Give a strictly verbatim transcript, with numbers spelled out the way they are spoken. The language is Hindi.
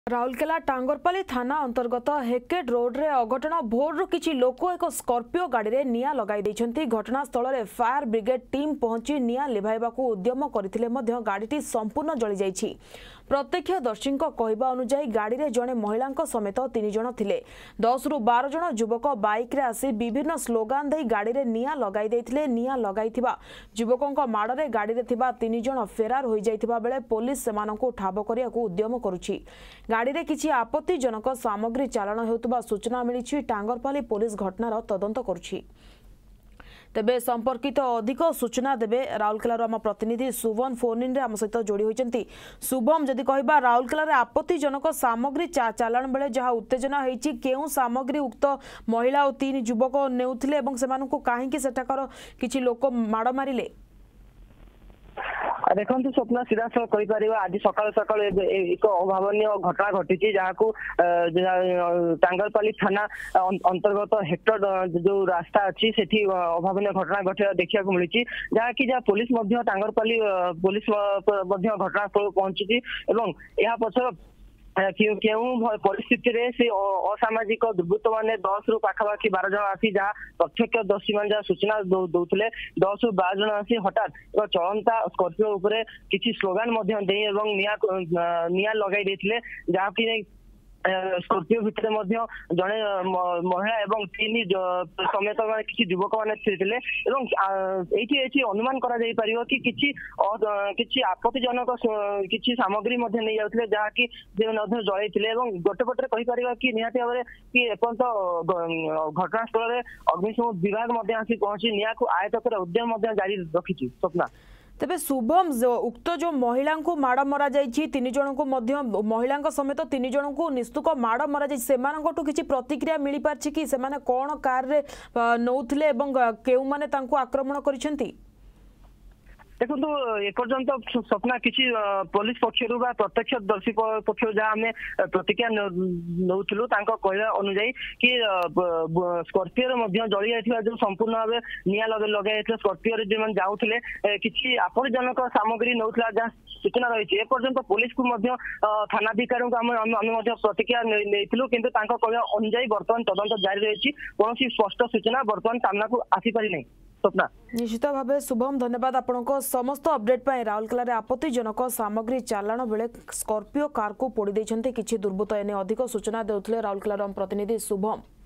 राउरकेला टांगरपाली थाना अंतर्गत हेकेट रोड रे अघटन भोर किछि लोक एक स्कॉर्पियो गाड़ी रे निया लगाई दैछंती। घटनास्थल रे फायर ब्रिगेड टीम पहुंची निया लिभाइबाकू उद्यम करथिले मध्य गाड़ीटी संपूर्ण जळी जाइछि। प्रत्यक्षदर्शी कहवा अनुसार गाड़ी रे जड़े महिला समेत तीन जन थिले। दस रु बार जन युवक बाइक रे आसी विभिन्न स्लोगान दे गाड़ी रे निया लगाई दैथिले। निया लगाइथिबा युवकों माड़ रे गाड़ी रे थिबा तीन जन फेरार हो जाइथिबा बेले पुलिस सेमानंकु ठाब करियाकू उद्यम करुछि। गाड़ी रे किछि आपत्तिजनक सामग्री चालाण हेउतबा सूचना मिलिछि। टांगरपाली पुलिस घटनार तदंत करुछि। तेबे संपर्कित अधिक सूचना देबे राउरकेला आम प्रतिनिधि शुभम फोन इन आम सहित जोड़ी होती। शुभम जदि कहबा राउरकेला आपत्तिजनक सामग्री चा चालाण बेले जहाँ उत्तेजना होती केउ सामग्री उक्त महिला और तीन युवक नेउथिले एवं सेमानकु काहेकि सेठाकर किछि लोक माड़ मारिले? देखो स्वप्न सीधा सर आज सका सका एक अभावन घटना घटी जहाँ को टांगरपाली थाना अंतर्गत हेक्टर जो रास्ता अच्छी से अभावन घटना घटे देखा मिली जहाँ कि जहाँ पुलिस टांगरपाली पुलिस घटना पहुंची यह पछर क्यों परिस्थिति रे से असामाजिक दुर्बृत्त मैंने दस रु पाखापाखि बार जन आसी जहाँ प्रत्यक्षदर्शी मैंने जहाँ सूचना दौले दस रु बार जन आसी हठात एक चलंता स्कॉर्पियो उपरे किसी स्लोगान निया निया लगाई देथिले जहाँ कि स्कॉर्पियो भितर जड़े महिला एवं तीन समेत किसी युवक मैंने थे अनुमान करा जाई परियो कि किछि किछि आपत्तिजनक किछि सामग्री नहीं जाउथिले जहाँ कि जलैथिले गोटे पटे कहि परिबा कि निहाती भाव में कि एपर्यंत घटनास्थल में अग्निशम विभाग आसी पहुंची निया को आयत्त कर उद्यम जारी रखी। स्वप्ना तेबे शुभम उक्त जो महिला को माड़ मरा जाइछि तीन जन को मध्य महिला समेत तीन जन को निस्तुक माड़ मरा जाइछि सेमानकटु किछि प्रतिक्रिया मिली पारछि कि सेमाने कोन कार रे नौथिले एवं केउ माने तांको आक्रमण करिसेंती? देखो एपर्यंत स्वप्ना किसी पुलिस पक्षर प्रत्यक्षदर्शी पक्ष जहाँ आम प्रतिक्रिया नौलु कहवा अनुजाई कि स्कॉर्पियो जली जाता जो संपूर्ण भाव निया लगे स्कॉर्पियो जो जाऊे किसी आपत्तिजनक सामग्री नौला जहाँ सूचना रही एपर्यंत पुलिस को थानाधिकारी को प्रतिक्रिया नहीं किंतु कहवा अनुजाई बर्तमान तदंत जारी रही कौन स्पष्ट सूचना बर्तमान सामना को आसीपारी नहीं। स्वप्ना निश्चित भाव शुभम धन्यवाद आपनको समस्त अपडेट पाई। राउरकेला रे आपत्तिजनक सामग्री चालाण बेले स्कॉर्पियो कार को पोड़ी देछन्ते किछि दुर्बृत्त एने अधिक सूचना देउथले राउरकेला प्रतिनिधि शुभम।